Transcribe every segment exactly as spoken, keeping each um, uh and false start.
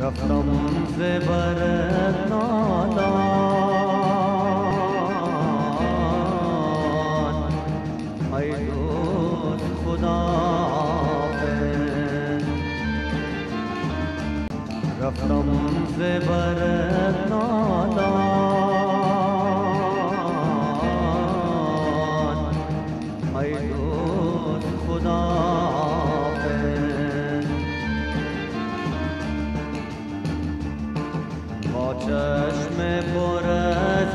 رفتم ز برت نالان ای دوست خداحافظ. رفتم ز برت نالان ای دوست خداحافظ. با چشم پر از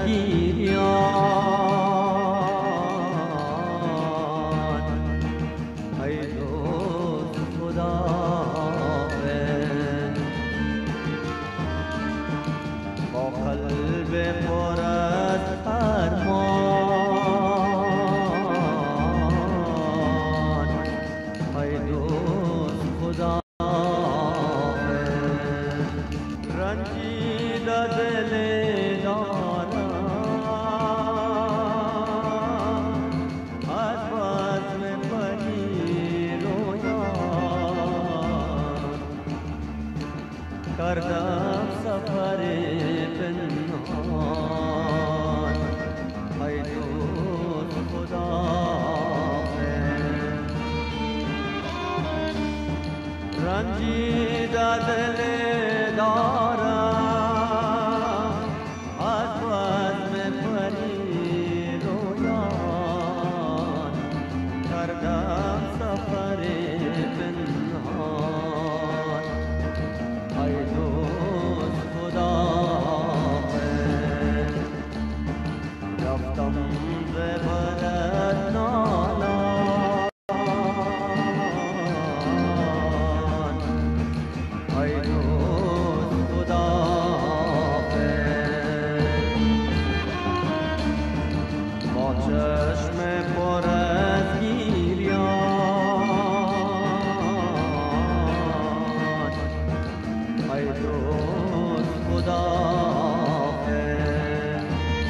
گریان ای دوست خداحافظ. با قلب پر از ارمان ای دوست خداحافظ. رنجیده دل دارم از بزم پری رویان، کردم سفر پنهان ای دوست خداحافظ. رنجیده دل دارم از بزم پری رویان، کردم سفر پنهان ای دوست خداحافظ. رفتم ز برت نالان ای دوست خداحافظ. با چشم پر از گریان ای دوست خداحافظ.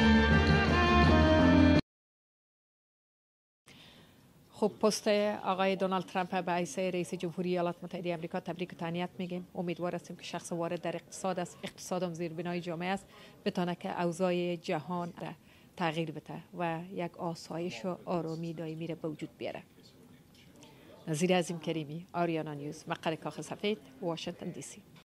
خب پست آقای دونالد ترامپ به حیث رئیس جمهوری ایالات متحده آمریکا تبریک و تهنیت میگیم. امیدوار هستیم که شخص وارد در اقتصاد است، اقتصادم زیربنای جامعه است، بتونه که اوضاع جهان را تغییر بده و یک آسایش و آرامی دائمی را به وجود بیاره. نظیر عظیم کریمی، آریانا نیوز، مقر کاخ سفید، واشنگتن دی سی.